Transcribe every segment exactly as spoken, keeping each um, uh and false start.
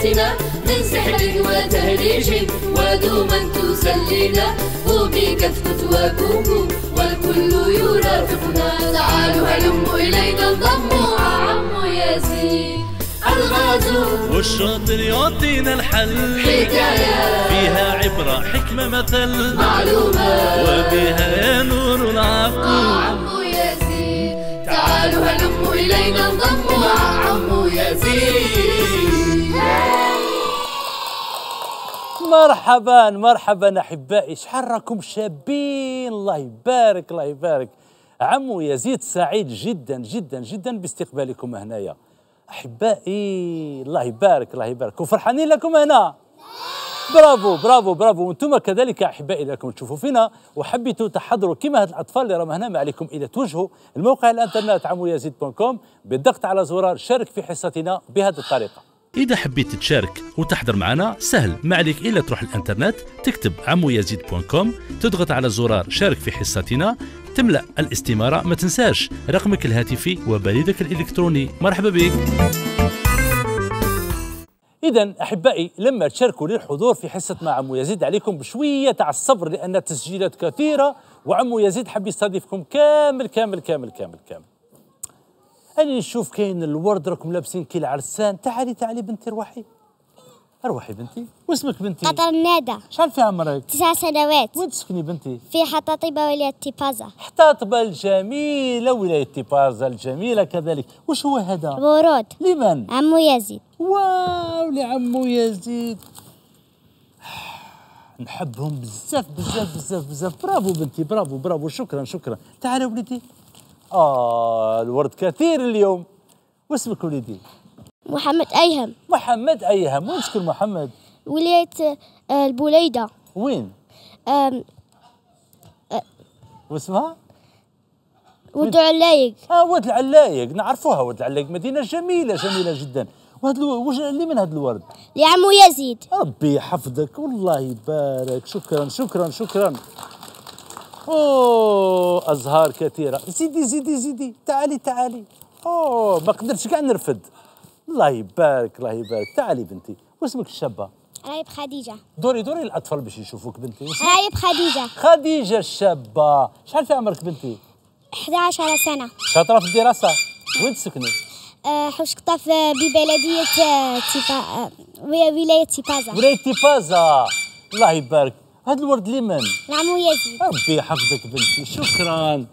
حياتنا من سحر وتهريج ودوما تسلينا وبك فتواكم والكل يرافقنا. تعالوا هلموا إلينا انضموا عمو يزيد الغازو والشاطر يعطينا الحل حكاية فيها عبرة حكمة مثل معلومة وبها نور العقل عمو يزيد. تعالوا هلموا إلينا انضموا مع عمو يزيد. مرحبا مرحبا احبائي، شحال راكم شابين، الله يبارك الله يبارك. عمو يزيد سعيد جدا جدا جدا باستقبالكم هنايا احبائي، الله يبارك الله يبارك، وفرحانين لكم هنا. برافو برافو برافو، وانتم كذلك احبائي لكم تشوفوا فينا وحبيتوا تحضروا كما هاد الاطفال اللي راهم هنا. ما عليكم الا توجهوا الموقع الانترنت عمو يزيد دوت كوم بالضغط على زرار شارك في حصتنا بهذه الطريقه. إذا حبيت تشارك وتحضر معنا سهل، ما عليك إلا تروح الانترنت تكتب عمو يزيد دوت كوم، تضغط على زرار شارك في حصتنا، تملأ الاستمارة، ما تنساش رقمك الهاتفي وبريدك الإلكتروني. مرحبا بك. إذا أحبائي لما تشاركوا للحضور في حصة مع عمو يزيد عليكم بشوية تاع الصبر، لأن التسجيلات كثيرة وعمو يزيد حب يستضيفكم كامل كامل كامل كامل كامل. أنا نشوف كاين الورد راكم لابسين كي العرسان. تعالي تعالي بنتي، روحي روحي بنتي. واسمك بنتي؟ قطر ندى. شحال في عمرك؟ تسع سنوات. وين تسكني بنتي؟ في حطاطبة ولاية تيبازا. حطاطبة الجميلة ولاية تيبازا الجميلة كذلك. وش هو هذا؟ ورود. لمن؟ عمو يزيد. واو لعمو يزيد، نحبهم بزاف بزاف بزاف بزاف. برافو بنتي برافو برافو، شكرا شكرا. تعالي وليدي. آه الورد كثير اليوم. واسمك وليدي؟ محمد أيهم. محمد أيهم. وين تسكن محمد؟ ولاية آه البوليدة. وين؟ آم، واسمها؟ ولد علايق. اه واد العلايق، نعرفوها واد العلايق، مدينة جميلة جميلة جدا. وهذا الو... وش اللي من هذا الورد؟ لعمو يزيد. ربي يحفظك والله يبارك. شكرا شكرا شكرا. اوه ازهار كثيرة. زيدي زيدي زيدي. تعالي تعالي. اوه ما قدرتش كاع نرفد. الله يبارك الله يبارك. تعالي بنتي. واسمك الشابة؟ رايب خديجة. دوري دوري الأطفال باش يشوفوك بنتي. رايب خديجة. خديجة الشابة. شحال في عمرك بنتي؟ إحدى عشرة سنة. شاطرة في الدراسة. وين تسكني؟ أه حوش قطاف ببلدية آه، تيبا آه، ولاية تيبازا. ولاية تيبازا. الله يبارك. هذا الورد لمن؟ لعمو يزيد. ربي يحفظك بنتي. شكرا.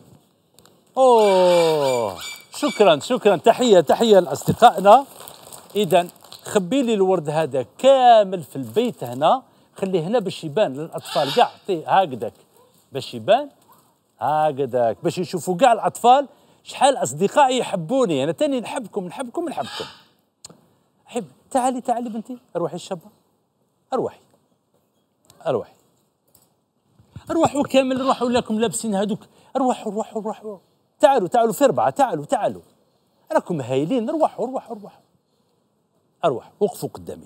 اوه شكرا شكرا. تحية تحية لأصدقائنا. إذا خبي لي الورد هذا كامل في البيت هنا، خليه هنا باش يبان للأطفال كاع. هكذاك باش يبان، هكذاك باش يشوفوا كاع الأطفال شحال أصدقائي يحبوني. أنا تاني نحبكم نحبكم نحبكم. حب تعالي تعالي بنتي. أروحي الشابة. أروحي أروحي أروحوا كامل. روحوا لكم لابسين هذوك. أروحوا روحوا روحوا. تعالوا تعالوا في أربعة. تعالوا تعالوا راكم هايلين. روحوا روحوا روحوا. أروح وقفوا قدامي.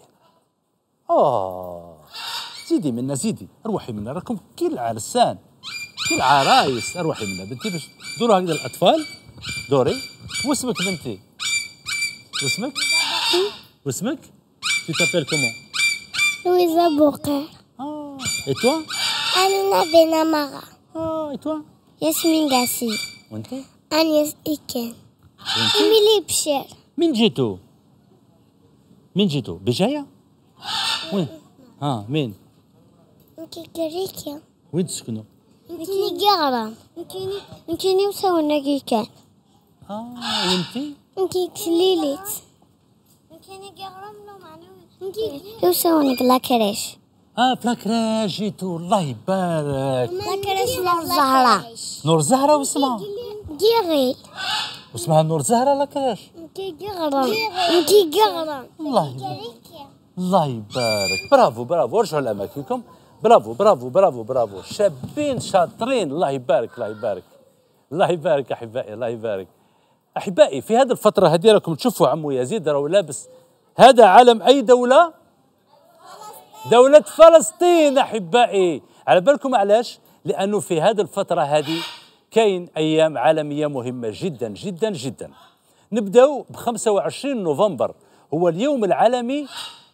آه زيدي منا زيدي. أروحي منا راكم كي العرسان كي العرايس. أروحي منا بنتي باش دوروا هكذا الأطفال. دوري. واسمك بنتي؟ واسمك؟ واسمك؟ Tu t'appelles comment? لويزا بوقر. Ah. Et toi? أمينة بنمرة. Ah. Et toi? ياسمين قاسي. وانت؟ أنيس إيكان. وانت؟ إيميلي بشير. من جيتوا؟ من جيتوا؟ بجاية؟ وين؟ ها مين؟ نكيكريكيا. وين تسكنوا؟ نكيني قغرة. نكيني نكيني وسونا كيكان. اه وانتي؟ نكي كليليت. نكيني قغرة منو معنوي. نكي وسونا لاكريش. اه بلاكراج جيتوا. الله يبارك. لاكريش نور زهرة. نور زهرة. واسمها؟ جيغي. واسمها نور زهرة لاكراج. نكي قغرة. نكي قغرة. الله يبارك. الله يبارك. برافو برافو. ارجعوا لأماكنكم. برافو برافو برافو برافو. شابين شاطرين. الله يبارك الله يبارك الله يبارك أحبائي. الله يبارك أحبائي. في هذه الفترة هذه راكم تشوفوا عمو يزيد راهو لابس هذا علم أي دولة؟ دولة فلسطين أحبائي. على بالكم علاش؟ لأنه في هذه الفترة هذه كاين أيام عالمية مهمة جدا جدا جدا. نبداو ب خمسة وعشرين نوفمبر، هو اليوم العالمي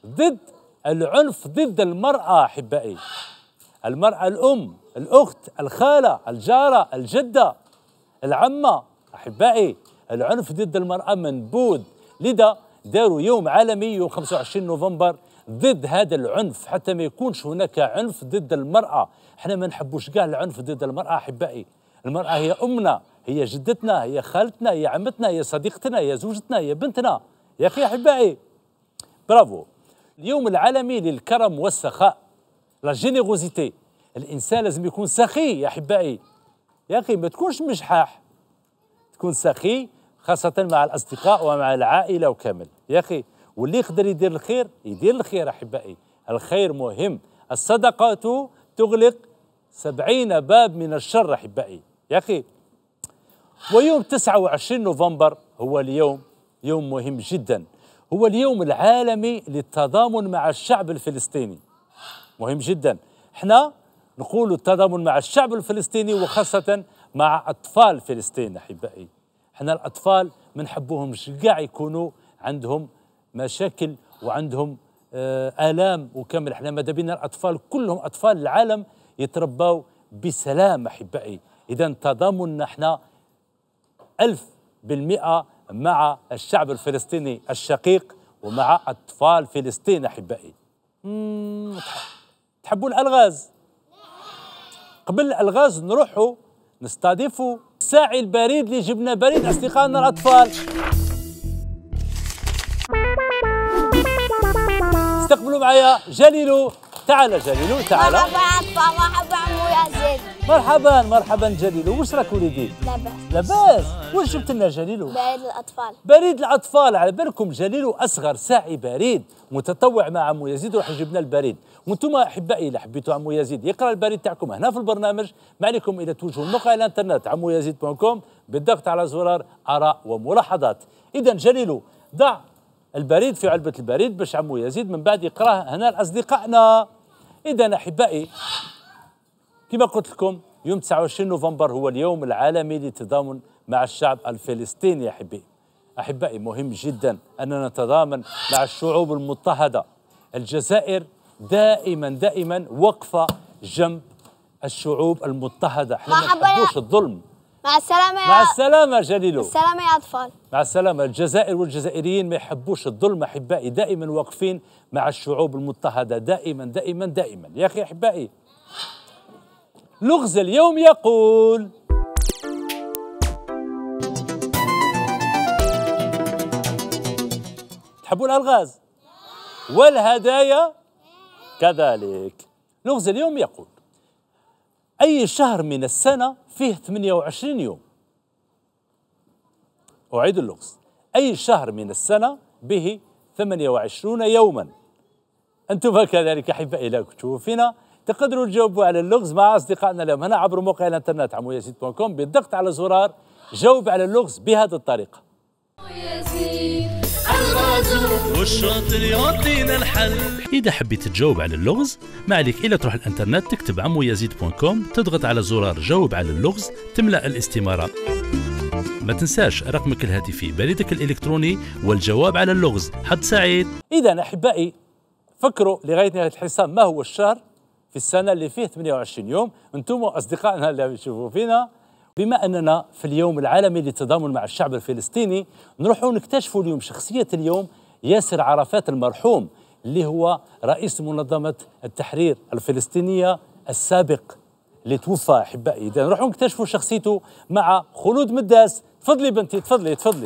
ضد العنف ضد المرأة أحبائي. المرأة الأم، الأخت، الخالة، الجارة، الجدة، العمة أحبائي. العنف ضد المرأة منبوذ، لذا داروا يوم عالمي يوم خمسة وعشرين نوفمبر ضد هذا العنف، حتى ما يكونش هناك عنف ضد المرأة. احنا ما نحبوش كاع العنف ضد المرأة أحبائي. المرأة هي أمنا، هي جدتنا، هي خالتنا، هي عمتنا، هي صديقتنا، هي زوجتنا، هي بنتنا يا أخي أحبائي. برافو. اليوم العالمي للكرم والسخاء، لا جينيروزيتي. الإنسان لازم يكون سخي يا أحبائي. يا أخي ما تكونش مشحاح، تكون سخي، خاصة مع الأصدقاء ومع العائلة وكامل يا أخي. واللي يقدر يدير الخير يدير الخير أحبائي. الخير مهم. الصدقة تغلق سبعين باب من الشر أحبائي يا أخي. ويوم تسعة وعشرين نوفمبر هو اليوم يوم مهم جدا، هو اليوم العالمي للتضامن مع الشعب الفلسطيني. مهم جدا. احنا نقول التضامن مع الشعب الفلسطيني وخاصة مع أطفال فلسطين أحبائي. احنا الأطفال ما نحبوهمش كاع يكونوا عندهم مشاكل وعندهم آه آلام وكامل. احنا ماذا بينا الأطفال كلهم أطفال العالم يتربوا بسلام أحبائي. إذا تضامننا احنا ألف بالمئة مع الشعب الفلسطيني الشقيق ومع أطفال فلسطين أحبائي. تحبوا الألغاز؟ قبل الألغاز نروحوا نستضيفوا الساعي البريد اللي جبنا بريد أصدقائنا الأطفال. استقبلوا معايا جليلو. تعال جليلو تعال. مرحبا عطفة، مرحبا عمو يزيد. مرحبا مرحبا جليلو. واش راك وليدي؟ لاباس. لاباس. واش جبت لنا جليلو؟ بريد الأطفال. بريد الأطفال. على بالكم جليلو أصغر ساعي بريد متطوع مع عمو يزيد راح يجيب لنا البريد. وانتم احبائي اذا حبيتوا عمو يزيد يقرا البريد تاعكم هنا في البرنامج، ما عليكم اذا توجهوا لموقع الانترنت عمو يزيد دوت كوم بالضغط على زرار اراء وملاحظات. اذا جليلو ضع البريد في علبه البريد باش عمو يزيد من بعد يقراه هنا لاصدقائنا. اذا احبائي كما قلت لكم يوم تسعة وعشرين نوفمبر هو اليوم العالمي للتضامن مع الشعب الفلسطيني. احبائي احبائي مهم جدا اننا نتضامن مع الشعوب المضطهده. الجزائر دائما دائما وقفه جنب الشعوب المضطهده. احنا ما نحبوش الظلم. مع السلامة يا مع السلامه جليلو. السلامة يا أطفال. مع السلامه. الجزائر والجزائريين ما يحبوش الظلم احبائي، دائما واقفين مع الشعوب المضطهده دائما دائما دائما يا اخي احبائي. لغز اليوم يقول: تحبوا الألغاز والهدايا كذلك. لغز اليوم يقول: أي شهر من السنة فيه ثمانية وعشرين يوم؟ أعيد اللغز: أي شهر من السنة به ثمانية وعشرون يوما؟ أنتم كذلك أحبائي إذا كنتوا فينا تقدروا تجاوبوا على اللغز مع أصدقائنا اليوم هنا عبر موقع الانترنت عمو يزيد دوت كوم بالضغط على زرار جاوب على اللغز بهذه الطريقة. والشاطر يعطينا الحل. إذا حبيت تجاوب على اللغز ما عليك إلا تروح الانترنت تكتب عمو يزيد دوت كوم، تضغط على زرار جاوب على اللغز، تملأ الاستمارة. ما تنساش رقمك الهاتفي، بريدك الإلكتروني والجواب على اللغز. حد سعيد. إذا أحبائي فكروا لغاية نهاية الحصة ما هو الشهر في السنة اللي فيه ثمانية وعشرين يوم. أنتم أصدقائنا اللي يشوفوا فينا، بما أننا في اليوم العالمي للتضامن مع الشعب الفلسطيني نروحوا نكتشفوا اليوم شخصية اليوم ياسر عرفات المرحوم اللي هو رئيس منظمة التحرير الفلسطينية السابق اللي توفى أحبائي. إذا نروحوا نكتشفوا شخصيته مع خلود مداس. تفضلي بنتي تفضلي تفضلي.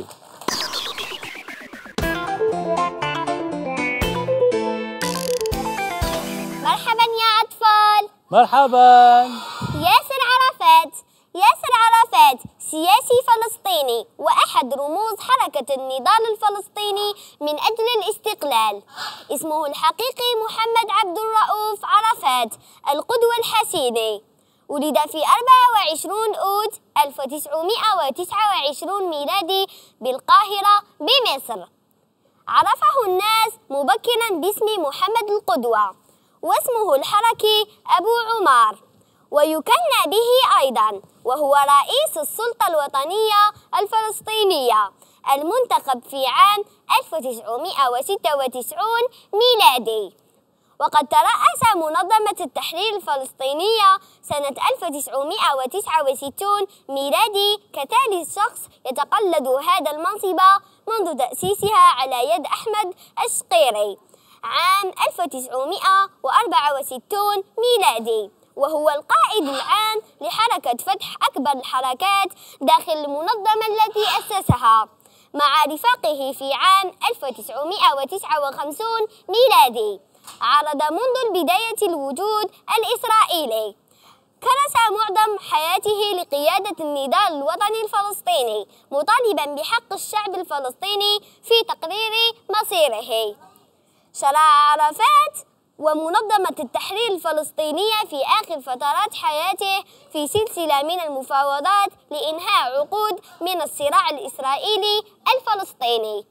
مرحبا يا أطفال. مرحبا. ياسر عرفات. ياسر عرفات سياسي فلسطيني وأحد رموز حركة النضال الفلسطيني من أجل الاستقلال. اسمه الحقيقي محمد عبد الرؤوف عرفات القدوة الحسيني. ولد في أربعة وعشرين أوت ألف وتسعمائة وتسعة وعشرين ميلادي بالقاهرة بمصر. عرفه الناس مبكرا باسم محمد القدوة، واسمه الحركي أبو عمار، ويكنى به أيضا، وهو رئيس السلطة الوطنية الفلسطينية المنتخب في عام ألف وتسعمائة وستة وتسعين ميلادي. وقد ترأس منظمة التحرير الفلسطينية سنة ألف وتسعمائة وتسعة وستين ميلادي كثالث شخص يتقلد هذا المنصب منذ تأسيسها على يد أحمد الشقيري عام ألف وتسعمائة وأربعة وستين ميلادي، وهو القائد العام لحركة فتح أكبر الحركات داخل المنظمة التي أسسها مع رفاقه في عام ألف وتسعمائة وتسعة وخمسين ميلادي. عرض منذ البداية الوجود الإسرائيلي، كرس معظم حياته لقيادة النضال الوطني الفلسطيني مطالبا بحق الشعب الفلسطيني في تقرير مصيره. شرع عرفات ومنظمة التحرير الفلسطينية في آخر فترات حياته في سلسلة من المفاوضات لإنهاء عقود من الصراع الإسرائيلي الفلسطيني.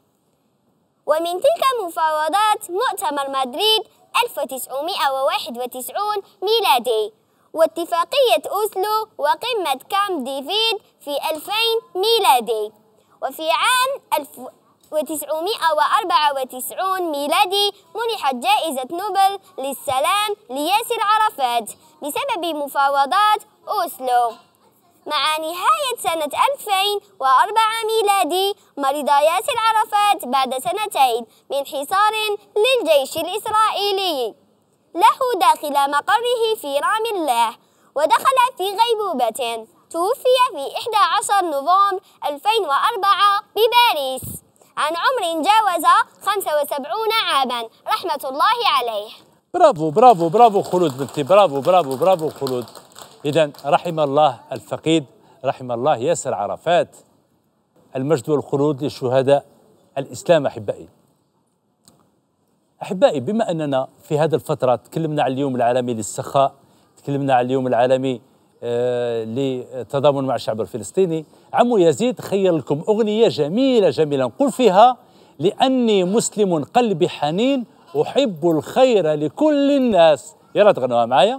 ومن تلك المفاوضات مؤتمر مدريد ألف وتسعمائة وواحد وتسعين ميلادي، واتفاقية أوسلو، وقمة كامب ديفيد في ألفين ميلادي. وفي عام ألف وتسعمائة وأربعة وتسعين ميلادي منحت جائزة نوبل للسلام لياسر عرفات بسبب مفاوضات أوسلو. مع نهاية سنة ألفين وأربعة ميلادي مرض ياسر عرفات بعد سنتين من حصار للجيش الإسرائيلي له داخل مقره في رام الله، ودخل في غيبوبة. توفي في أحد عشر نوفمبر ألفين وأربعة بباريس عن عمر جاوز خمسة وسبعين عاما رحمة الله عليه. برافو برافو برافو خلود بنتي، برافو برافو برافو خلود. إذن رحم الله الفقيد، رحم الله ياسر عرفات. المجد والخلود لشهداء الإسلام. أحبائي أحبائي بما أننا في هذه الفترة تكلمنا عن اليوم العالمي للسخاء، تكلمنا عن اليوم العالمي آه للتضامن مع الشعب الفلسطيني، عمو يزيد خير لكم أغنية جميلة جميلة نقول فيها: لأني مسلم قلبي حنين أحب الخير لكل الناس. يلا تغنوها معايا.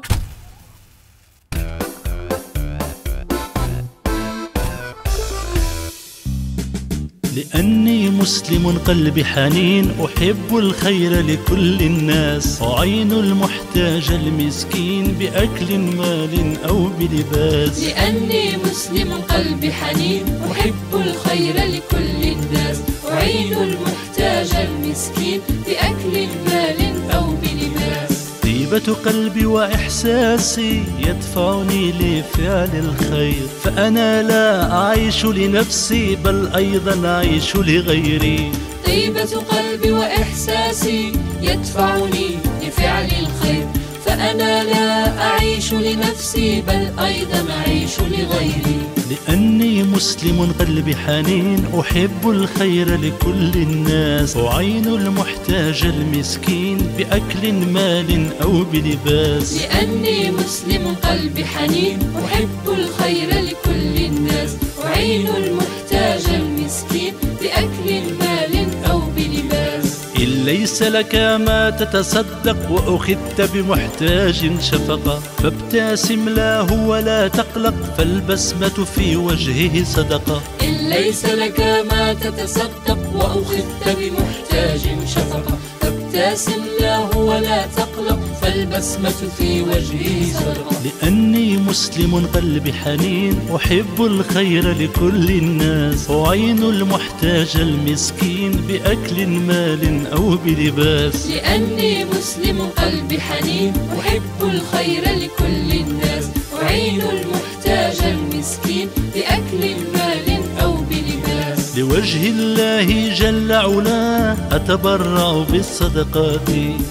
لأني مسلم قلبي حنين أحب الخير لكل الناس، أعين المحتاج المسكين بأكل مال أو بلباس. لأني مسلم قلبي حنين أحب الخير لكل الناس، أعين المحتاج المسكين بأكل مال أو بلباس. طيبة قلبي وإحساسي يدفعني لفعل الخير، فأنا لا أعيش لنفسي بل أيضا أعيش لغيري. طيبة قلبي وإحساسي يدفعني لفعل الخير، فأنا لا أعيش لنفسي بل أيضا أعيش لغيري. لأني مسلم قلبي حنين أحب الخير لكل الناس، أعين المحتاج المسكين بأكل مال أو بلباس. لأني مسلم قلبي حنين أحب الخير لكل الناس، أعين المحتاج المسكين بأكل مال أو بلباس. إن ليس لك ما تتصدق وأخذت بمحتاج شفقة، فابتسم له ولا تقلق فالبسمة في وجهه صدقة. إن ليس لك ما تتصدق وأخذت بمحتاج شفقة، فابتسم له ولا تقلق فالبسمة في وجهه صدقة. لأني مسلم قلبي حنين أحب الخير لكل الناس، أعين المحتاج المسكين بأكل مال أو بلباس. لأني مسلم قلبي حنين أحب الخير لكل الناس، أعين المحتاج المسكين بأكل مال أو بلباس. لوجه الله جل علاه أتبرع بالصدقات،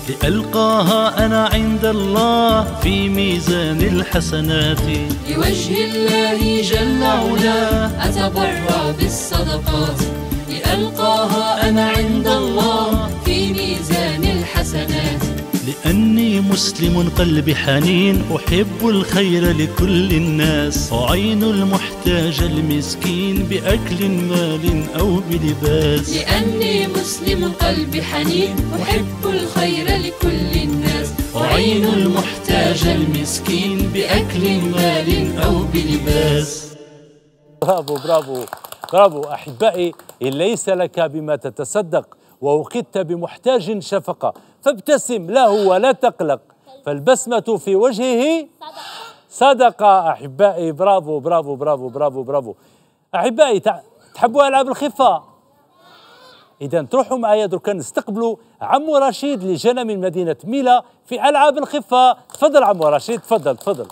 لألقاها أنا عند الله في ميزان الحسنات. لوجه الله جل علاه أتبرع بالصدقات، لألقاها أنا عند الله في ميزان الحسنات. لأني مسلم قلبي حنين أحب الخير لكل الناس، أعين المحتاج المسكين بأكل مال أو بلباس. لأني مسلم قلبي حنين أحب الخير لكل الناس، أعين المحتاج المسكين بأكل مال أو بلباس. برافو برافو برافو أحبائي. إن ليس لك بما تتصدق وأخذت بمحتاج شفقة فابتسم له ولا تقلق، فالبسمة في وجهه صدقة. أحبائي برافو برافو برافو برافو برافو. أحبائي تحبوا ألعاب الخفة؟ إذا تروحوا معايا دركا نستقبلوا عمو رشيد اللي جانا من مدينة ميلا في ألعاب الخفة. تفضل عمو رشيد، تفضل تفضل.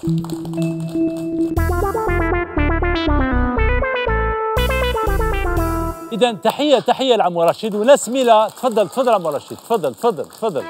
إذا تحية تحية لعمو رشيد وناس ميلا. تفضل تفضل عمو رشيد، تفضل تفضل تفضل.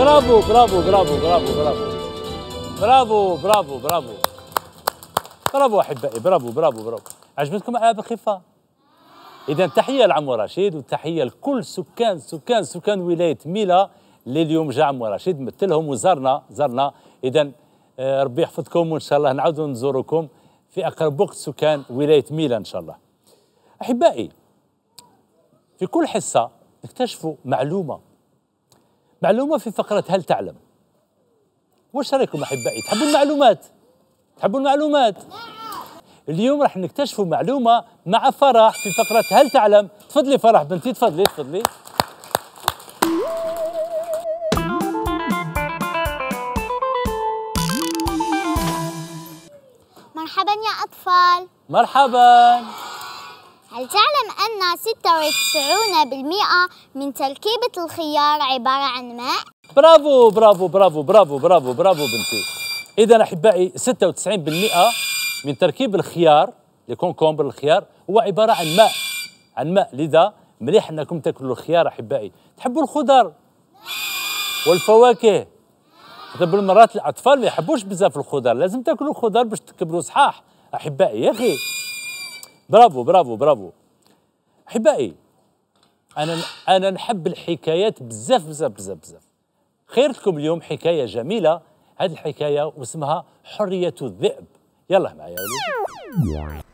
برافو برافو برافو برافو برافو برافو برافو برافو برافو احبائي، برافو برافو برافو. عجبتكم العاب الخفه؟ اذا تحيه لعمو رشيد وتحيه لكل سكان سكان سكان ولايه ميلا اللي اليوم جا عمو رشيد مثلهم وزارنا زارنا. اذا آه ربي يحفظكم وان شاء الله نعاودوا نزوركم في اقرب وقت سكان ولايه ميلا ان شاء الله. احبائي في كل حصه نكتشفوا معلومه معلومه في فقره هل تعلم. واش رايكم احبائي؟ تحبوا المعلومات؟ تحبوا المعلومات؟ اليوم راح نكتشفوا معلومه مع فرح في فقره هل تعلم. تفضلي فرح بنتي، تفضلي تفضلي. مرحبا يا أطفال. مرحبا. هل تعلم أن ستة وتسعين بالمئة من تركيبة الخيار عبارة عن ماء؟ برافو برافو برافو برافو برافو برافو بنتي. إذا أحبائي ستة وتسعين بالمئة من تركيب الخيار الكونكومبر الخيار هو عبارة عن ماء، عن ماء. لذا مليح أنكم تاكلوا الخيار أحبائي. تحبوا الخضر والفواكه؟ بالمرات الأطفال ما يحبوش بزاف الخضر، لازم تاكلوا الخضر باش تكبروا صحاح أحبائي يا أخي. برافو برافو برافو أحبائي. أنا أنا نحب الحكايات بزاف بزاف بزاف بزاف. خيرت لكم اليوم حكاية جميلة، هذه الحكاية واسمها حرية الذئب. يلا معايا وليد.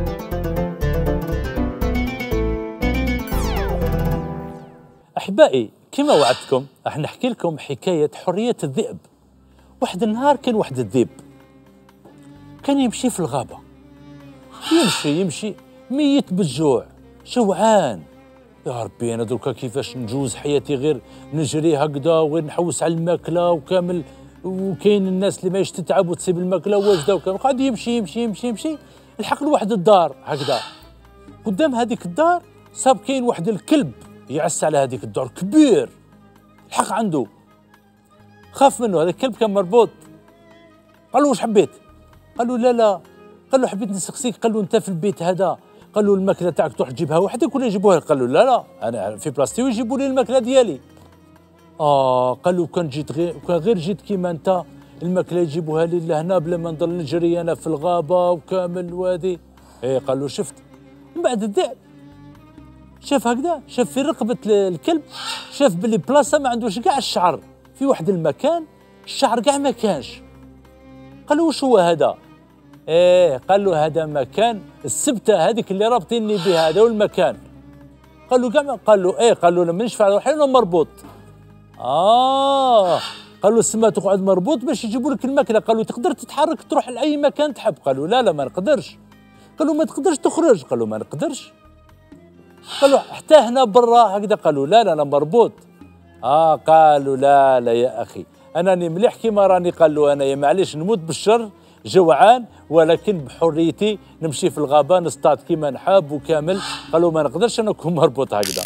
أحبائي كما وعدتكم راح نحكي لكم حكاية حرية الذئب. واحد النهار كان واحد الذئب كان يمشي في الغابة، يمشي يمشي ميت بالجوع، جوعان. يا ربي انا دركا كيفاش نجوز حياتي غير نجري هكذا وغير نحوس على الماكله وكامل، وكاين الناس اللي ماهيش تتعب وتسيب الماكله واجده وكامل. قاعد يمشي يمشي يمشي يمشي لحق لواحد الدار هكذا. قدام هذيك الدار صاب كاين واحد الكلب يعس على هذيك الدار كبير. لحق عنده خاف منه، هذا الكلب كان مربوط. قال له واش حبيت؟ قال له لا لا. قال له حبيت نسقسيك. قال له انت في البيت هذا قال له الماكله تاعك تروح تجيبها وحدك ولا يجيبوها؟ قال له لا لا انا في بلاصتي ويجيبوا لي الماكله ديالي. اه قال له كان جيت غير كان غير جيت كيما انت الماكله يجيبوها لي لهنا بلا ما نضل نجري انا في الغابه وكامل وهذه. ايه قال له شفت. من بعد الذئب شاف هكذا، شاف في رقبه الكلب، شاف باللي بلاصه ما عندوش كاع الشعر، في واحد المكان الشعر كاع ما كانش. قال له واش هو هذا؟ ايه قال له هذا مكان السبته هذيك اللي رابطيني بها، هذا هو المكان. قال له كاع قال له ايه قال له لما نشفع روحي انا مربوط. اه قال له السما تقعد مربوط باش يجيبوا لك الماكله. قال له تقدر تتحرك تروح لاي مكان تحب؟ قال له لا لا ما نقدرش. قال له ما تقدرش تخرج؟ قال له ما نقدرش. قال له حتى هنا برا هكذا؟ قال له لا لا انا مربوط. اه قال له لا لا يا اخي انا راني مليح كيما راني. قال له انا معليش نموت بالشر جوعان ولكن بحريتي نمشي في الغابه نصطاد كيما نحب وكامل. قالوا ما نقدرش انا نكون مربوط هكذا.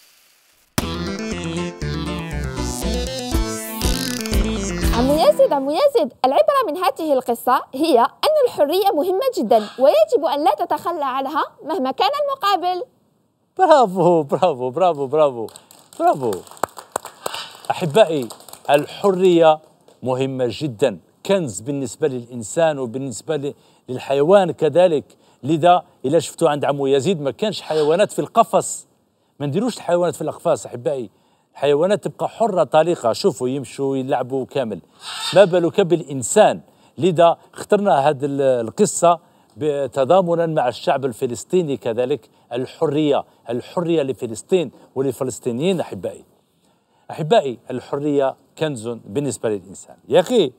عمو يزيد عمو يزيد العبرة من هذه القصة هي أن الحرية مهمة جدا ويجب أن لا تتخلى عنها مهما كان المقابل. برافو برافو برافو برافو برافو أحبائي. الحرية مهمة جدا، كنز بالنسبة للإنسان وبالنسبة للحيوان كذلك. لذا إلا شفتوا عند عمو يزيد ما كانش حيوانات في القفص، ما نديروش الحيوانات في الأقفاص أحبائي. الحيوانات تبقى حرة طليقة، شوفوا يمشوا يلعبوا كامل، ما بالك بالإنسان. لذا اخترنا هذه القصة تضامنا مع الشعب الفلسطيني كذلك. الحرية الحرية لفلسطين وللفلسطينيين أحبائي. أحبائي الحرية كنز بالنسبة للإنسان يا أخي.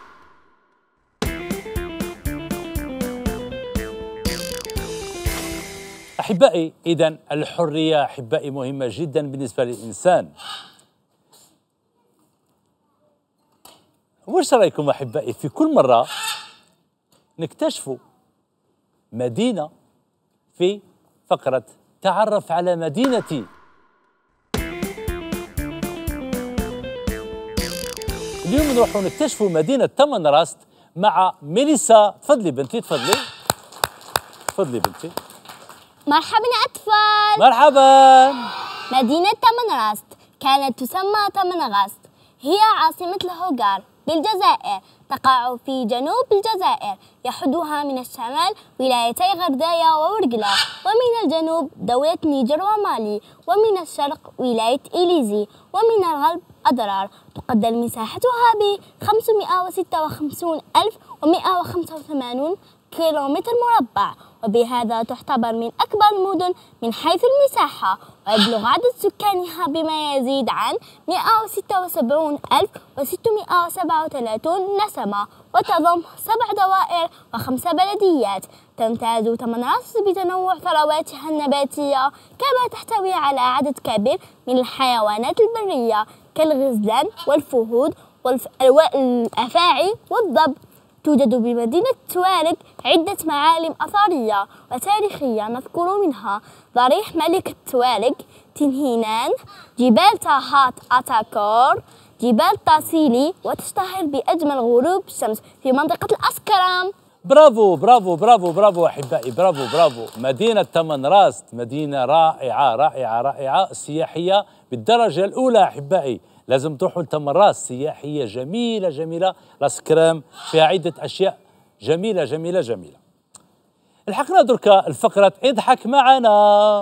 أحبائي إذن الحرية أحبائي مهمة جدا بالنسبة للإنسان. وش رأيكم أحبائي في كل مرة نكتشف مدينة في فقرة تعرف على مدينتي. اليوم نروح نكتشف مدينة تمنراست مع ميليسا. تفضلي بنتي تفضلي تفضلي بنتي. مرحبا أطفال. مرحبا. مدينة تمنراست كانت تسمى تمنغاست هي عاصمة الهوغار بالجزائر، تقع في جنوب الجزائر، يحدها من الشمال ولايتي غردايا وورقلا، ومن الجنوب دولة نيجر ومالي، ومن الشرق ولاية إليزي، ومن الغرب أضرار. تقدر مساحتها ب خمسمائة وستة وخمسين ألف ومائة وخمسة وثمانين كيلومتر مربع، وبهذا تعتبر من أكبر المدن من حيث المساحة، ويبلغ عدد سكانها بما يزيد عن مائة وستة وسبعين ألف وستمائة وسبعة وثلاثين نسمة، وتضم سبع دوائر وخمس بلديات. تمتاز تمنراس بتنوع ثرواتها النباتية، كما تحتوي على عدد كبير من الحيوانات البرية كالغزلان والفهود والأفاعي والضب. توجد بمدينة توارق عدة معالم أثرية وتاريخية، نذكر منها ضريح ملك التوارق، تنهينان، جبال طاهات أتاكور، جبال تاسيلي، وتشتهر بأجمل غروب الشمس في منطقة الأسكرام. برافو برافو برافو برافو أحبائي، برافو برافو. مدينة تمنراست مدينة رائعة رائعة رائعة، سياحية بالدرجة الأولى أحبائي. لازم تروحوا لتمنراست، سياحية جميلة جميلة. الأسكرام فيها عدة أشياء جميلة جميلة جميلة. الحقنا دركا الفقرة اضحك معنا.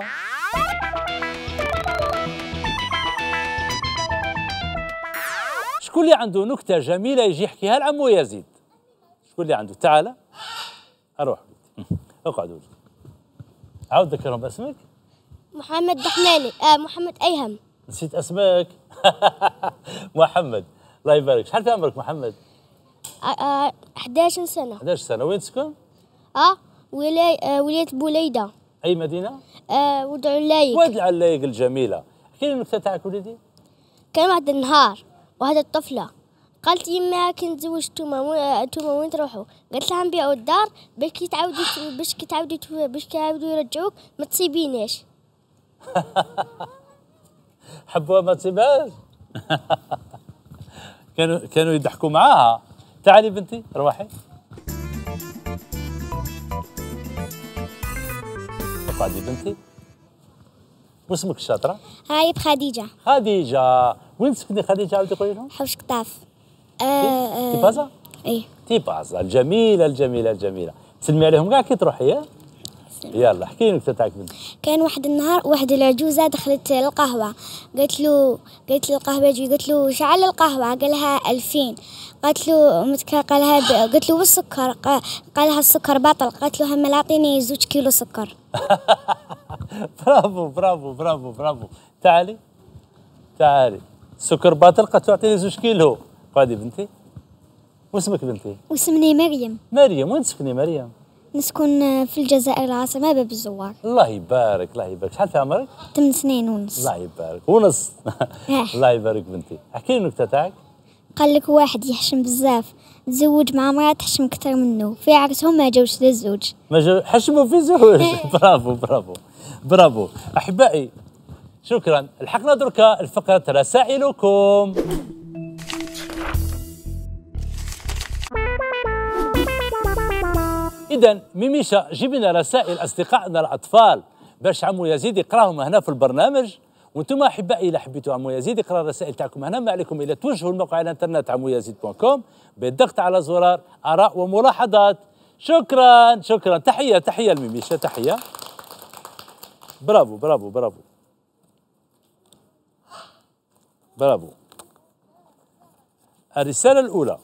شكون اللي عنده نكتة جميلة يجي يحكيها لعمو يزيد؟ شكون اللي عنده؟ تعال أروح اقعدوا. عاود ذكرهم باسمك. محمد دحناني. آه محمد أيهم. نسيت اسمك. محمد، الله يبارك. شحال في عمرك محمد؟ آه أحد عشر سنة. أحد عشر سنة. وين تسكن؟ اه ولاية آه ولاية بوليدة. أي مدينة؟ آه واد العلايق. واد العلايق الجميلة. احكي لي النكتة تاعك وليدي. كان واحد النهار وهذا الطفلة قالت يما كي نتزوج نتوما نتوما وين تروحوا؟ قالت لها نبيعوا الدار باش كي تعاودي باش كي تعاودي باش كيعاودوا يرجعوك ما تصيبيناش. حبوها ما تسيبهاش. كانوا كانوا يضحكوا معاها. تعالي بنتي روحي. اقعدي بنتي. واسمك الشاطرة؟ هايب خديجة. خديجة. وين تسكني خديجة؟ عاودي قولي لهم. حوش قطاف. آه تيبازا؟ ايه تيبازا الجميلة الجميلة الجميلة. تسلمي عليهم كاع كي تروحي. ها؟ يلا احكي لي النكتة تاعك بنتي. كان واحد النهار واحد العجوزة دخلت القهوة، قالت له قالت له القهوجي قالت له شعل القهوة؟ قال لها ألفين. قالت له قال لها قالت له والسكر؟ قال لها السكر باطل. قالت له هم اعطيني زوج كيلو سكر. برافو برافو برافو برافو. تعالي تعالي. السكر باطل قد تعطيني زوج كيلو. قعدي بنتي. واسمك بنتي؟ واسمني مريم. مريم. وين تسكني مريم؟ نسكن في الجزائر العاصمة باب الزوار. الله يبارك الله يبارك. شحال في عمرك؟ ثمان سنين ونص. الله يبارك. ونص. الله يبارك بنتي. احكي لي النكتة تاعك. قال لك واحد يحشم بزاف، تزوج مع مرأة تحشم أكثر منه، في عرسهم ما جاوش للزوج. ما جاو حشموا في زوج. برافو برافو برافو أحبائي. شكرا. الحقنا دركا الفقرة رسائلكم. إذا ميميشا جيب لنا رسائل أصدقائنا الأطفال باش عمو يزيد يقراهم هنا في البرنامج. وانتم أحبائي إذا حبيتوا عمو يزيد يقرا الرسائل تاعكم هنا، ما عليكم إلا توجهوا الموقع الانترنت عمو يزيد دوت كوم بالضغط على زرار آراء وملاحظات. شكرا شكرا. تحية تحية لميميشا. تحية. برافو برافو برافو برافو. الرسالة الأولى.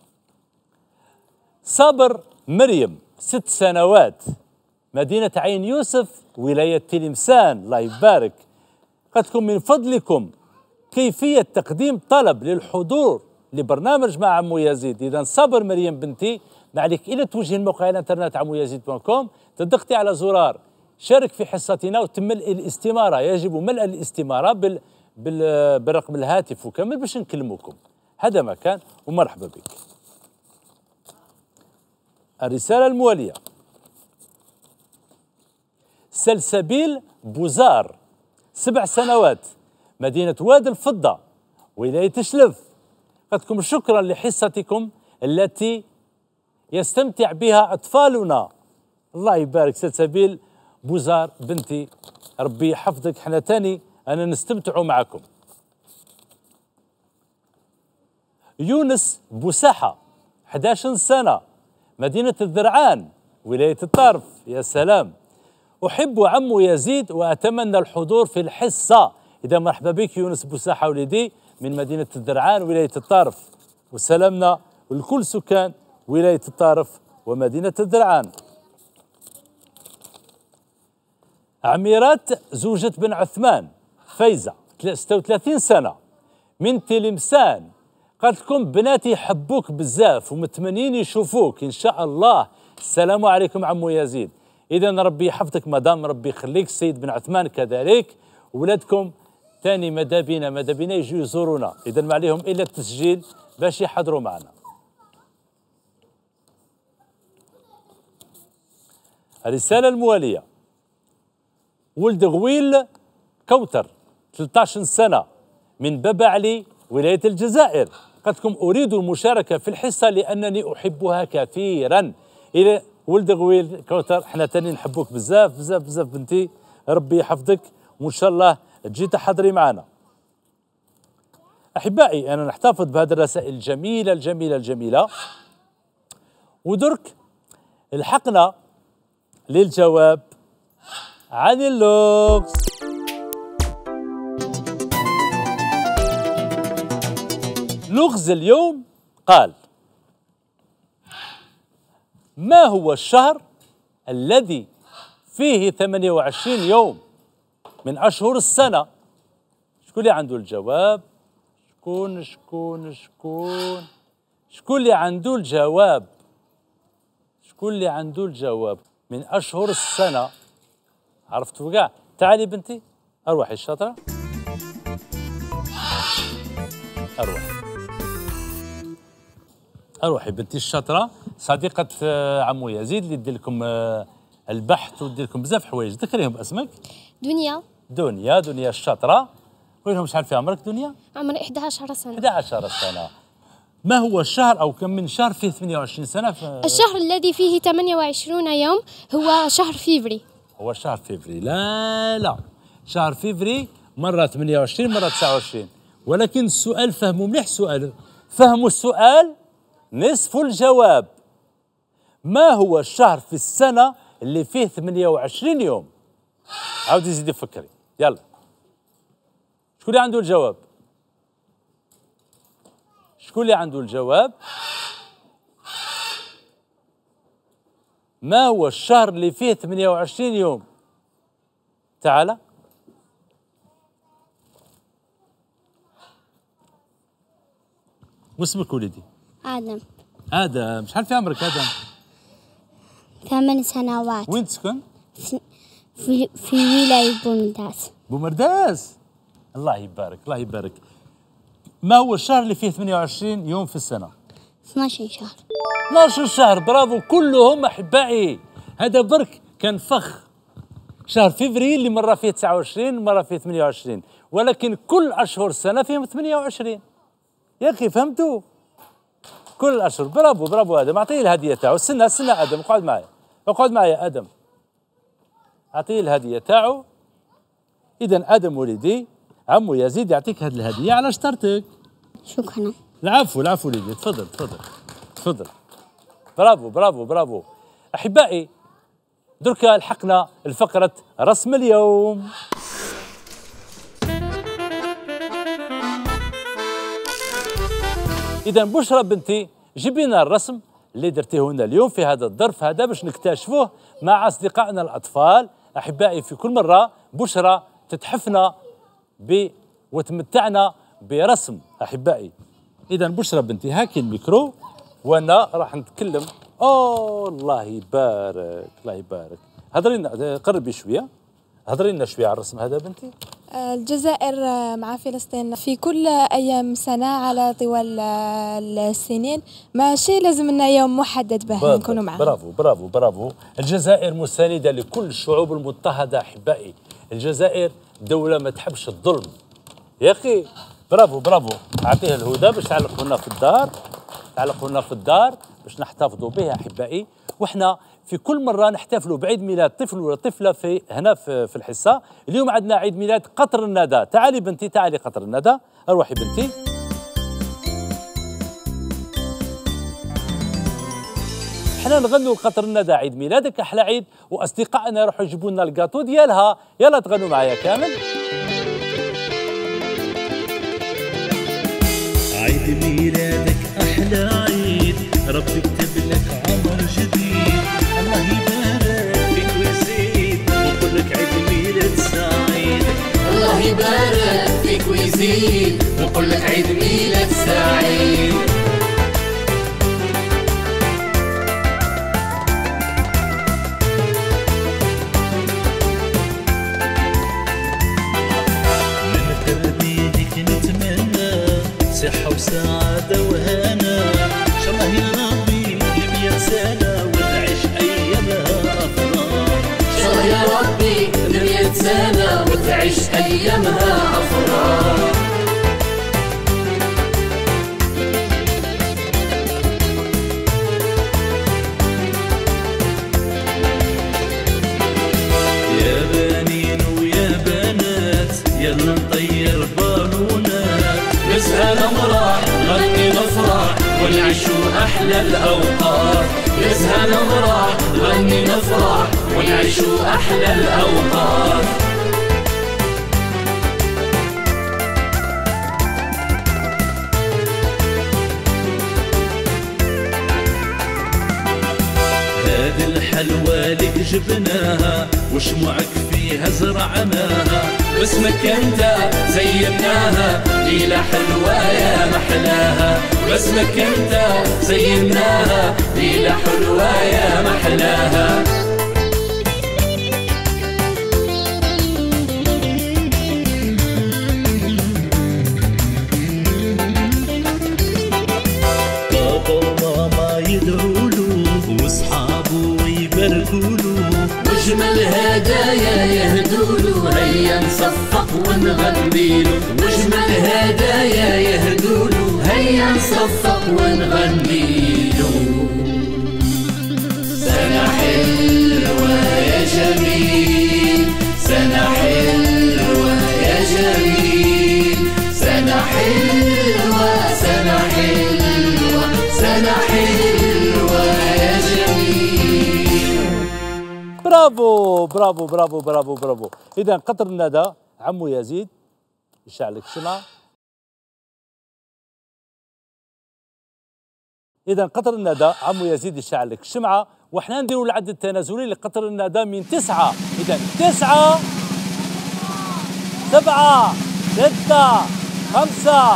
صابر مريم ست سنوات، مدينة عين يوسف، ولاية تلمسان. الله يبارك. قد تكون من فضلكم كيفية تقديم طلب للحضور لبرنامج مع عمو يزيد. إذا صابر مريم بنتي ما عليك إلا توجهي الموقع الانترنت عمو يزيد دوت كوم، تضغطي على زرار شارك في حصتنا وتملئ الاستمارة. يجب ملء الاستمارة بال بال برقم الهاتف وكمل باش نكلموكم. هذا ما كان ومرحبا بك. الرسالة الموالية. سلسبيل بوزار سبع سنوات، مدينة وادي الفضة، ولاية شلف. قدكم شكرا لحصتكم التي يستمتع بها أطفالنا. الله يبارك. سلسبيل بوزار بنتي ربي يحفظك. حنا تاني أنا نستمتع معكم. يونس بوساحة أحد عشر سنة، مدينة الذرعان ولاية الطرف. يا سلام. أحب عمو يزيد وأتمنى الحضور في الحصة. إذا مرحبا بك يونس بوساحة وليدي من مدينة الذرعان ولاية الطرف، وسلامنا لكل سكان ولاية الطرف ومدينة الذرعان. عميرات زوجة بن عثمان فايزة ستة وثلاثين سنة من تلمسان، قالت لكم بناتي يحبوك بزاف ومتمنين يشوفوك إن شاء الله. السلام عليكم عمو يزيد. إذا ربي يحفظك مدام، ربي يخليك. السيد بن عثمان كذلك، ولادكم ثاني ماذا بينا ماذا بينا يجوا يزورونا، إذا ما عليهم إلا التسجيل باش يحضروا معنا. الرسالة الموالية: ولد غويل كوتر ثلاثة عشر سنة من بابا علي ولاية الجزائر، قالت لكم أريد المشاركة في الحصة لأنني أحبها كثيرا. إلى ولد غويل كوتر، احنا تاني نحبوك بزاف بزاف بزاف بنتي، ربي يحفظك وإن شاء الله تجي تحضري معنا. أحبائي، أنا نحتفظ بهذه الرسائل الجميلة الجميلة الجميلة، ودرك الحقنا للجواب عن اللغز. لغز اليوم قال: ما هو الشهر الذي فيه ثمانية وعشرين يوم من أشهر السنة؟ شكون اللي عنده الجواب؟ شكون شكون شكون شكون اللي عنده الجواب؟ شكون اللي عنده الجواب من أشهر السنة؟ عرفتوا كاع؟ تعالي بنتي، أروحي الشاطرة، أروحي أروحي بنتي الشاطرة، صديقة عمو يزيد اللي دير لكم البحث ودير لكم بزاف حوايج. ذكريهم باسمك. دنيا. دنيا دنيا الشاطرة. قول لهم شحال في عمرك دنيا؟ عمري إحدى عشرة سنة. إحدى عشرة سنة. ما هو الشهر أو كم من شهر فيه ثمانية وعشرين سنة؟ في الشهر الذي فيه ثمانية وعشرين يوم هو شهر فيفري. هو شهر فيفري. لا لا، شهر فيفري مرة ثمانية وعشرين مرة تسعة وعشرين، ولكن السؤال فهموا مليح. السؤال فهموا السؤال نصف الجواب. ما هو الشهر في السنة اللي فيه ثمانية وعشرين يوم؟ عاودي زيدي فكري، يلا. شكون اللي عنده الجواب؟ شكون اللي عنده الجواب؟ ما هو الشهر اللي فيه ثمانية وعشرين يوم؟ تعال. واسمك وليدي؟ آدم. آدم. شحال في عمرك آدم؟ ثمان سنوات. وين تسكن؟ في في, في ولاية بومرداس. بومرداس. الله يبارك الله يبارك. ما هو الشهر اللي فيه ثمانية وعشرين يوم في السنة؟ اثناش شهر. اثناش شهر، برافو كلهم أحبائي. هذا برك كان فخ. شهر فيفري اللي مرة فيه تسعة وعشرين مرة فيه ثمانية وعشرين، ولكن كل أشهر السنة فيهم ثمانية وعشرين. يا أخي فهمتوا؟ كل الأشهر. برافو برافو آدم. أعطيه الهدية تاعو. استنى استنى آدم، اقعد معايا اقعد معايا آدم. أعطيه الهدية تاعو. إذا آدم وليدي، عمو يزيد يعطيك هذه الهدية على شطارتك. شكرا. العفو العفو وليدي، تفضل تفضل تفضل. برافو برافو برافو. أحبائي، درك لحقنا الفقرة رسم اليوم. إذا بشرى بنتي، جيبي لنا الرسم اللي درتيه لنا اليوم في هذا الظرف هذا باش نكتشفوه مع أصدقائنا الأطفال. أحبائي، في كل مرة بشرى تتحفنا ب وتمتعنا برسم. أحبائي، إذا بشرى بنتي هاكي الميكرو وأنا راح نتكلم. أوه الله يبارك الله يبارك. هضري لنا، قربي شوية، هضري لنا شوية على الرسم هذا بنتي. الجزائر مع فلسطين في كل أيام سنة على طوال السنين، ماشي لازم لنا يوم محدد به نكونوا معاه. برافو برافو برافو. الجزائر مساندة لكل الشعوب المضطهدة. أحبائي، الجزائر دولة ما تحبش الظلم. يا أخي برافو برافو. أعطيه الهدى باش تعلقوا لنا في الدار، تعلقوا لنا في الدار باش نحتفظوا به. أحبائي، وإحنا في كل مرة نحتفلوا بعيد ميلاد طفل ولا طفلة في هنا في, في الحصة. اليوم عندنا عيد ميلاد قطر الندى. تعالي بنتي، تعالي قطر الندى، أروحي بنتي. حنا نغنوا قطر الندى عيد ميلادك احلى عيد، واصدقائنا يروحوا يجيبوا لنا الكاطو ديالها. يلا تغنوا معايا كامل. عيد ميلادك احلى عيد، ربي كتب لك عمر جديد، الله يبارك فيك ويزيد ويقول لك عيد ميلاد سعيد. الله يبارك فيك ويزيد ويقول لك عيد ميلاد سعيد. صحة وسعادة وهنا، إن شاء الله يا ربي لمية سنة وتعيش أيامها أفراح. إن شاء الله يا ربي لمية سنة وتعيش أيامها أفراح. يا بنين ويا بنات يلا نطير بالونات، نزهى نمرح نغني نفرح ونعيشوا أحلى الأوقات. نزهى نمرح نغني نفرح ونعيشوا أحلى الأوقات. هذه الحلوى لك جبناها وشموعك فيها زرعناها، باسمك انت زيناها ليلة حلوة يا محلاها. باسمك انت زيناها ليلة حلوة يا محلاها. بابا وماما يدعوله واصحابه يباركوله، واجمل هدايا يهدوله هيا نصفق ونغنيله. واجمل هدايا يهدوله هيا نصفق ونغنيله. سنة حلوة يا جميل، سنة حلوة يا جميل، سنة حلوة سنة حلوة سنة حلوة يا جميل. برافو برافو برافو برافو برافو. إذا قطر الندى عمو يزيد يشعل لك شمعة. إذا قطر الندى عمو يزيد يشعل لك شمعة، وإحنا نديروا العد التنازلي لقطر الندى من تسعة. إذا تسعة سبعة ستة خمسة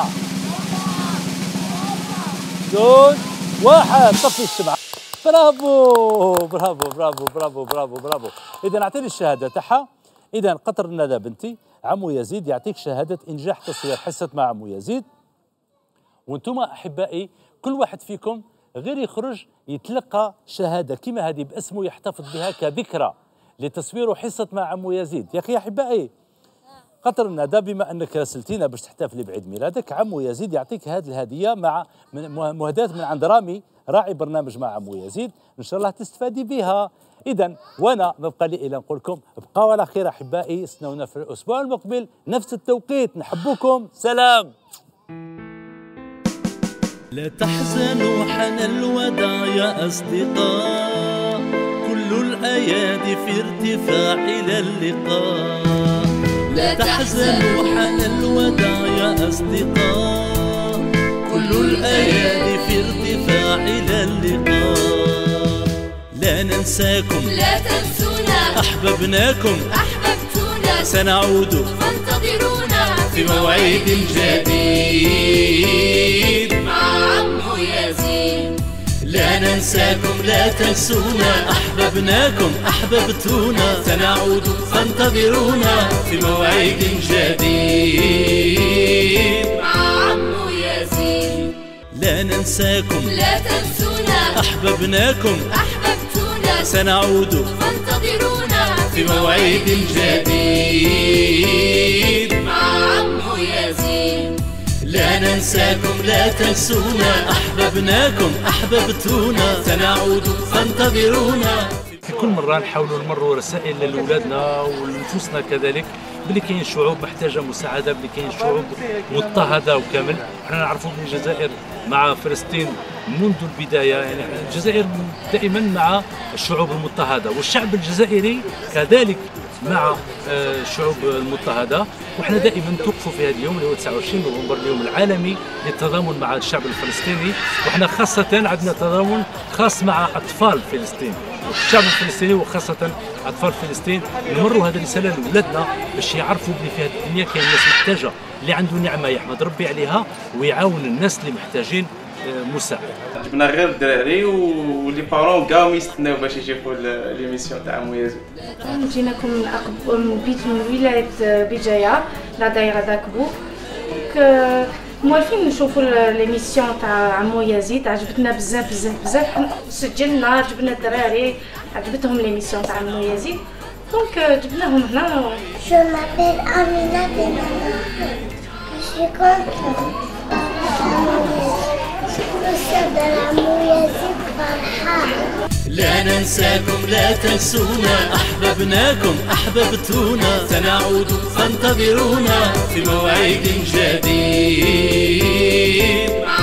زوج واحد. طفي الشمعة. برافو برافو برافو برافو برافو برافو. إذا أعطيني الشهادة تاعها. إذا قطر الندى بنتي عمو يزيد يعطيك شهادة إنجاح تصوير حصة مع عمو يزيد. وانتم أحبائي كل واحد فيكم غير يخرج يتلقى شهادة كما هذه باسمه يحتفظ بها كذكرى لتصوير حصة مع عمو يزيد. يا أخي أحبائي قطر الندى بما أنك راسلتينا باش تحتفلي بعيد ميلادك، عمو يزيد يعطيك هذه الهدية مع مهداة من عند رامي راعي برنامج مع عمو يزيد، إن شاء الله تستفادي بها. إذا وأنا ما بقى لي إلا نقول لكم بقاو على خير أحبائي، استنونا في الأسبوع المقبل نفس التوقيت. نحبوكم، سلام. لا تحزنوا حان الوداع يا أصدقاء، كل الأيادي في ارتفاع إلى اللقاء. لا تحزنوا حان الوداع يا أصدقاء، كل الأيادي في ارتفاع إلى اللقاء. لا ننساكم لا تنسونا، أحببناكم أحببتونا، سنعود فانتظرونا في موعد جديد مع عمو يزيد. لا ننساكم لا تنسونا، أحببناكم أحببتونا، سنعود فانتظرونا في موعد جديد مع عمو يزيد. لا ننساكم لا تنسونا، أحببناكم أحببتونا، سنعود فانتظرونا في موعد جديد مع عمو يزيد. لا ننساكم لا تنسونا، أحببناكم أحببتونا، سنعود فانتظرونا. في كل مرة نحاولوا نمروا رسائل لأولادنا ولنفوسنا كذلك بلي كاين شعوب محتاجه مساعده، بلي كاين شعوب مضطهده وكامل. احنا نعرفوا بلي الجزائر مع فلسطين منذ البدايه، يعني الجزائر دائما مع الشعوب المضطهده، والشعب الجزائري كذلك مع الشعوب المضطهده. وحنا دائما توقفوا في هذا اليوم اللي هو تسعة وعشرين نوفمبر، اليوم العالمي للتضامن مع الشعب الفلسطيني. وحنا خاصه عندنا تضامن خاص مع اطفال فلسطين، الشعب الفلسطيني وخاصه اطفال فلسطين. نمروا هذه الرساله لاولادنا باش يعرفوا بلي في هذه الدنيا كاين ناس محتاجه، اللي عنده نعمه يحمد ربي عليها ويعاون الناس اللي محتاجين مساعده. جبنا غير الدراري ولي بارون كاع يستناو باش يشوفوا ليميسيون تاع عمو يزيد. جيناكم من أقب... من بيت من ولايه بجايه لا دايره داكبو، موالفين نشوفوا ليميسيون تاع عمو يزيد، عجبتنا بزاف بزاف بزاف، سجلنا عجبنا الدراري عجبتهم ليميسيون تاع عمو يزيد، دونك جبناهم هنا. Je m'appelle Amina Benana. Je suis contente. لا ننساكم لا تنسونا، أحببناكم أحببتونا، سنعود فانتظرونا في موعد جديد.